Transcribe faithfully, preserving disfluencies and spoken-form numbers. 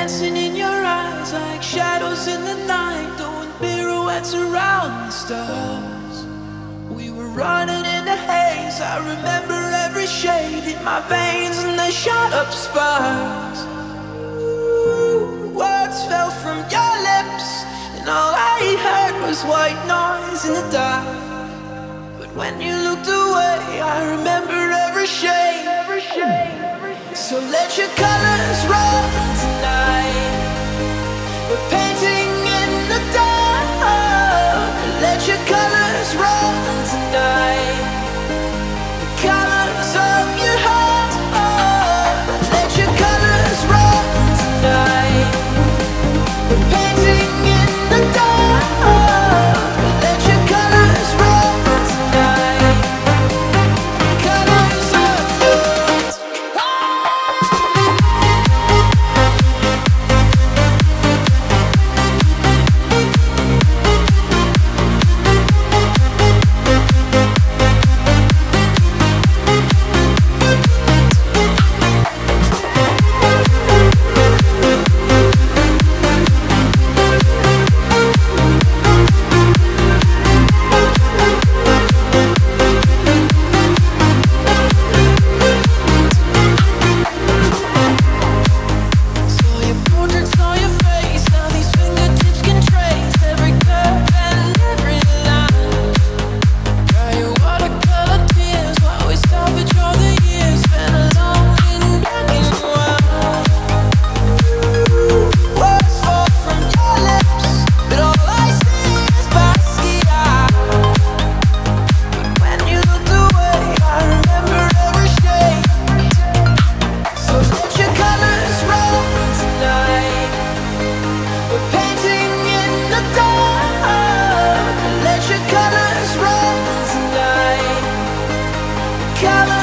dancing in your eyes like shadows in the night, doing pirouettes around the stars. We were running in the haze, I remember every shade hit my veins and they shot up sparks. Ooh, words fell from your lips and all I heard was white noise in the dark. But when you looked away, I remember every shade, every shade. So let your colors run tonight. We're painting in the dark. Let your colors run tonight. The colors of your heart. Let your colors run tonight. We're painting in the dark. Let your colors run tonight. Colors of your heart. Color